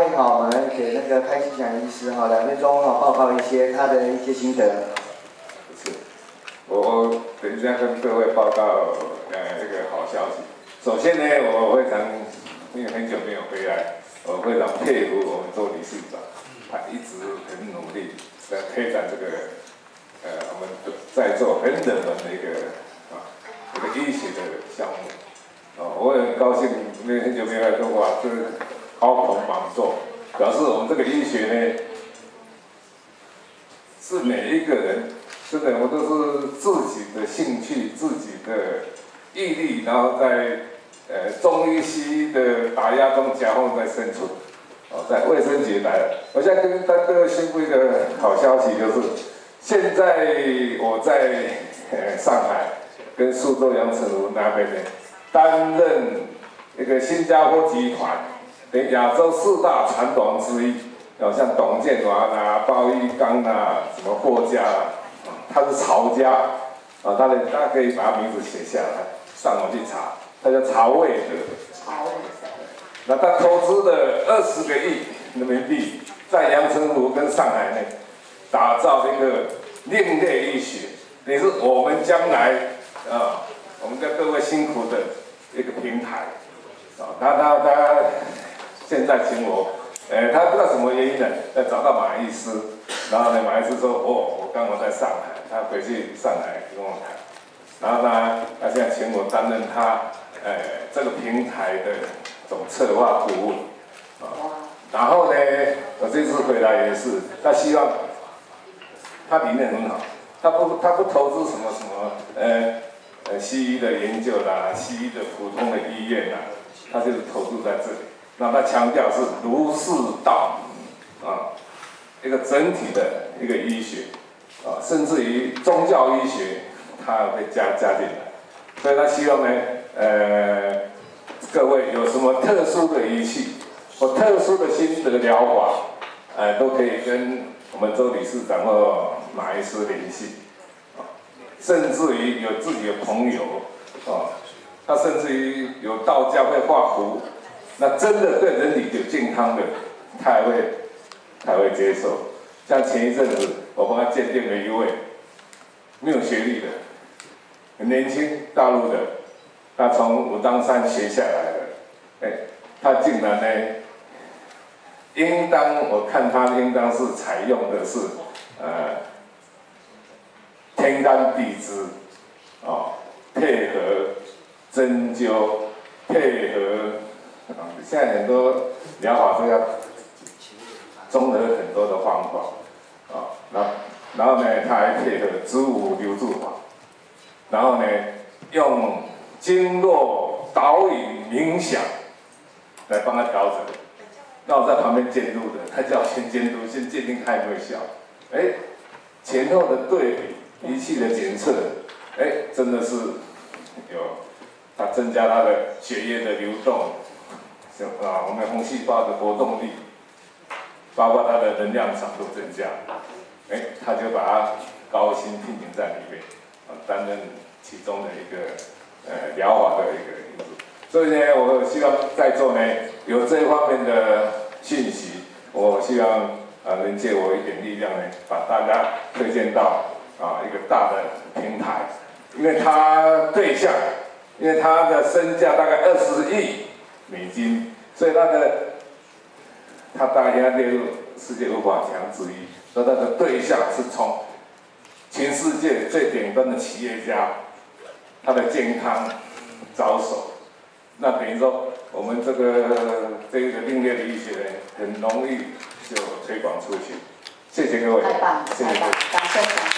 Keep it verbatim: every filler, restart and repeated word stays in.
位哈，我们给那个开心祥医师哈两分钟哈报告一些他的一些心得。 是，我等一下跟各位报告呃这个好消息。首先呢，我非常因为很久没有回来，我非常佩服我们周理事长，他一直很努力在推展这个呃我们在座很冷门的一个啊这个医学的项目。哦，我很高兴，因为很久没有来中国，这高朋满座，表示我们这个医学呢，是每一个人，真的我都是自己的兴趣、自己的毅力，然后在呃中医西医的打压中夹缝在生存。哦，在卫生局来了，我现在跟大家宣布一个好消息，就是现在我在呃上海跟苏州阳澄湖那边呢。担任一个新加坡集团的亚洲四大船董之一，有像董建华啦、鲍玉刚啦、什么霍家啦，他是曹家，啊，他的大家可以把他名字写下来，上网去查，他叫曹卫德。曹卫德。那他投资了二十个亿人民币，在阳澄湖跟上海内打造一个另类医学，也是我们将来啊，我们的各位辛苦的。一个平台，啊，他他他现在请我，呃，他不知道什么原因呢，要找到马医师，然后呢，马医师说，哦，我刚好在上海，他回去上海跟我谈，然后呢，他现在请我担任他，呃，这个平台的总策划顾问，啊，然后呢，我这次回来也是，他希望，他理念很好，他不他不投资什么什么，呃。呃，西医的研究啦，西医的普通的医院啦，他就是投注在这里。那他强调是儒释道，啊，一个整体的一个医学，啊，甚至于宗教医学，他会加加进来。所以他希望呢，呃，各位有什么特殊的仪器或特殊的心得疗法，呃，都可以跟我们周理事长或马医师联系。甚至于有自己的朋友，啊，他甚至于有道家会画符，那真的对人体有健康的，他也会，他也会接受。像前一阵子我帮他鉴定了一位没有学历的，很年轻，大陆的，他从武当山学下来的，哎，他竟然呢，应当我看他应当是采用的是，呃。天干地支，啊，配合针灸，配合啊，现在很多疗法都要综合很多的方法，啊，然然后呢，他还配合子午流注法，然后呢，用经络导引冥想来帮他调整。那我在旁边监督的，他叫我先监督，先鉴定他有没有效，哎，前后的对比。仪器的检测，哎，真的是有，它增加它的血液的流动，啊，我们红细胞的活动力，包括它的能量场都增加，哎，他就把它高薪聘请在里面，啊，担任其中的一个呃疗法的一个因素。所以呢，我希望在座呢有这方面的讯息，我希望啊能借我一点力量呢，把大家推荐到。啊，一个大的平台，因为他对象，因为他的身价大概二十亿美金，所以他的他大概列入世界五百强之一，所以他的对象是从全世界最顶端的企业家，他的健康着手，那等于说我们这个这个另类的医学呢，很容易就推广出去。谢谢各位， 太棒了，太棒了，掌声！